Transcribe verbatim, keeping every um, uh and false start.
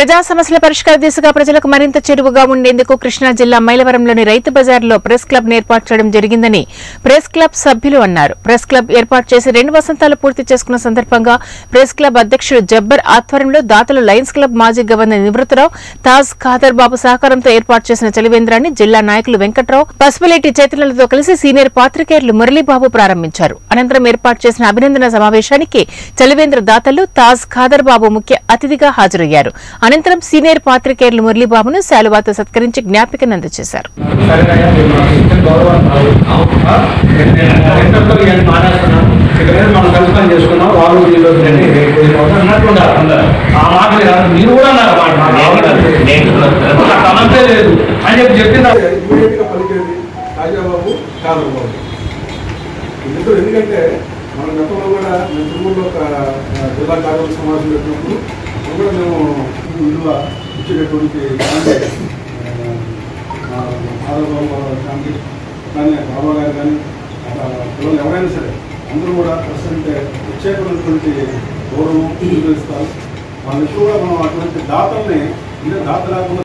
ప్రజా సమస్యల పరిష్కార దిశగా ప్రజలకు మరింత చేరువగా ఉండేందుకు కృష్ణా జిల్లా మైలవరంలోని రైతు బజార్లో ప్రెస్ క్లబ్ ఏర్పాటు చేయడం జరిగిందని ప్రెస్ క్లబ్ సభ్యులు అన్నారు. ప్రెస్ క్లబ్ ఏర్పాటు చేసి రెండు వసంతాలు పూర్తి చేసుకున్న సందర్భంగా ప్రెస్ క్లబ్ అధ్యక్షుడు జబ్బర్ ఆధ్వర్యంలో దాతలు లయన్స్ క్లబ్ మాజీ గవర్నర్ నివృత్తరావు, తాజ్ ఖాదర్ బాబు సహకారంతో ఏర్పాటు చేసిన చలివేంద్రాన్ని జిల్లా నాయకులు వెంకట్రావు, పసుపులేటి చైతన్యులతో కలిసి సీనియర్ పాత్రికేయులు మురళీబాబు ప్రారంభించారు. అనంతరం ఏర్పాటు చేసిన అభినందన సమావేశానికి చలివేంద్ర దాతలు తాజ్ ఖాదర్ బాబు ముఖ్య అతిథిగా హాజరయ్యారు. అనంతరం సీనియర్ పాత్రికేయులు మురళీబాబును శాలువాతో సత్కరించి జ్ఞాపికను అందజేశారు. ఎందుకంటే మన గతంలో కూడా మేము తిరుమలలో ఒక జిల్లా కార్యవర్గ సమావేశం పెట్టినప్పుడు కూడా మేము విలువ ఇచ్చేటటువంటి శాంతి కానీ బాబా గారు కానీ పిల్లలు ఎవరైనా సరే అందరూ కూడా ప్రస్తుతం ప్రత్యేకమైనటువంటి గౌరవం ఇస్తారు. వాళ్ళు ఎక్కువగా మనం అటువంటి దాతల్ని దాత లేకుండా